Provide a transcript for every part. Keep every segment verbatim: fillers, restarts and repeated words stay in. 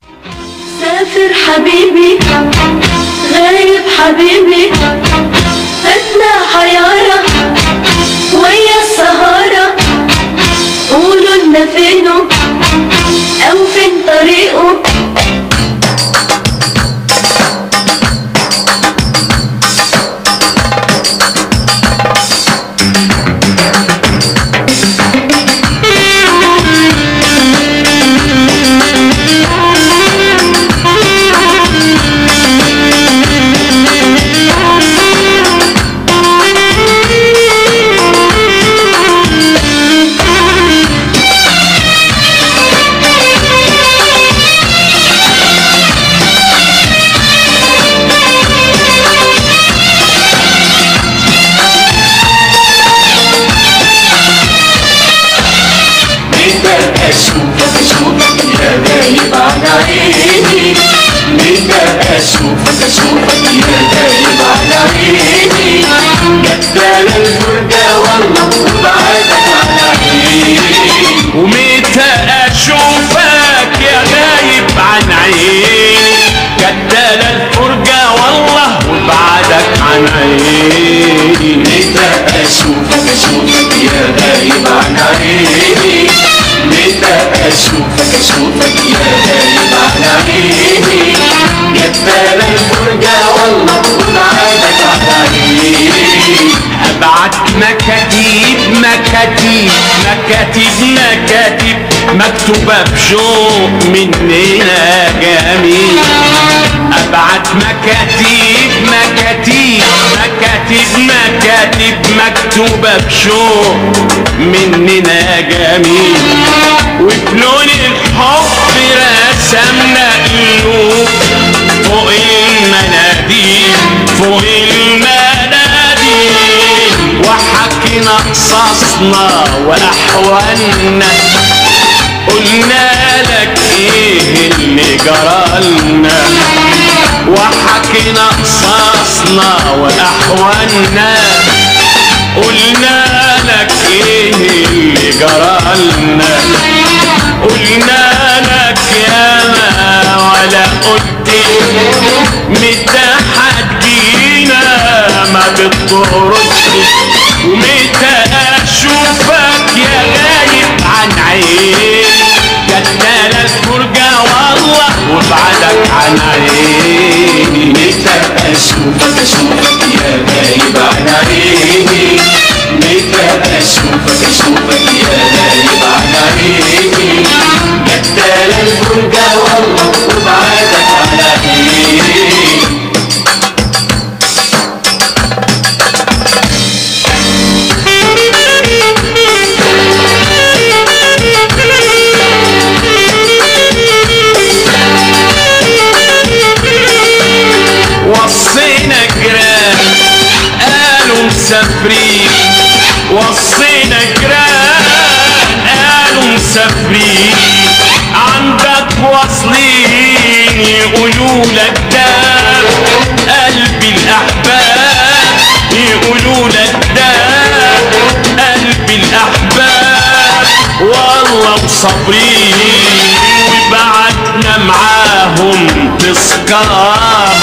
سافر حبيبي غايب حبيبي فاتنا حيارة ويا السهارة قولوا لنا فينه أو فين طريقه. أشوفك أشوفك يا غايب عن عيني، متى أشوفك أشوفك يا غايب عن عيني، جدال الفرجة والله وبعدك عن عيني. ومتى أشوفك يا غايب عن عيني، جدال الفرجة والله وبعدك عن عيني. متى أشوفك أشوفك يا غايب عن عيني، متى أشوفك أشوفك يا غايب عن عيني، جدال الفرجة والله وبعدك عن عيني. أبعت مكاتيب مكاتيب مكاتيب مكاتيب مكتوبة بشوق مننا جميل. أبعت مكاتيب مكاتيب مكاتيب مكاتيب مكتوبة بشوق مننا جميل. وفي لون الحب رسمنا قلوب فوق المناديل فوق المناديل، وحكينا قصصنا وأحوالنا، قلنا لك ايه اللي جرالنا. وحكينا قصصنا وأحوالنا، قلنا لك ايه اللي جرالنا. قلنا لك ياما ولا قلت متى هتجينا ما بتردش. ومتى أشوفك يا غايب عن عيني، جدال الفرجة والله وبعدك عن عيني. متى أشوفك أشوفك يا غايب عن عيني، متى أشوفك أشوفك يا غايب عن عيني، جدال الفرجة والله وبعدك عن عيني. وصينا جيران قالوا مسافرين، وصينا جيران قالوا مسافرين، عندك واصلين يقولوا لك ده قلب الأحباب، يقولوا لك ده قلب الأحباب والله وصابرين. وبعتنا معاهم تذكار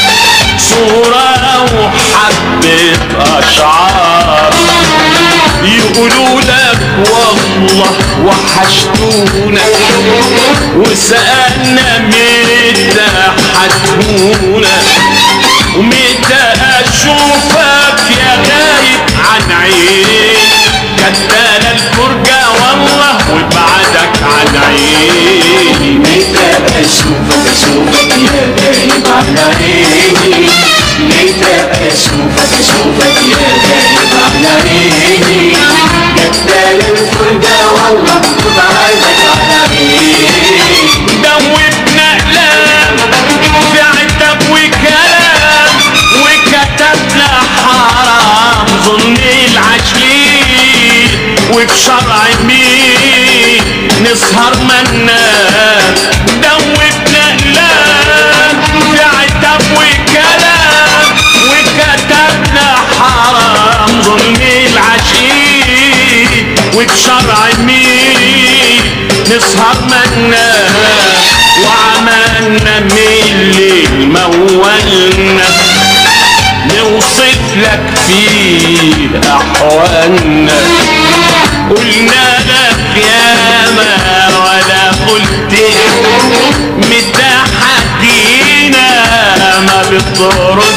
صورة وحبة أشعار، يقولوا لك والله وحشتونا وسألنا متى هتهونا. ومتى أشوفك يا غايب عن عيني، جدال الفرجة والله وبعدك عن عيني. متى أشوفك أشوفك يا غايب عن عيني، متى أشوفك أشوفك يا غايب عن عيني، جدال الفرجة والله وبعدك عن عيني. دوبنا أقلام في عتب وكلام، وكتبنا حرام ظلم العشرين، وبشرع مين نسهر منام. دوبنا أقلام في عتب وكلام، وكتبنا حرام ظلم العشرين، وبشرع مين نسهر منا وعملنا من الليل موالنا نوصف لك فيه احوالنا قلنا لك ياما ولا قلت متى حكينا ما بترد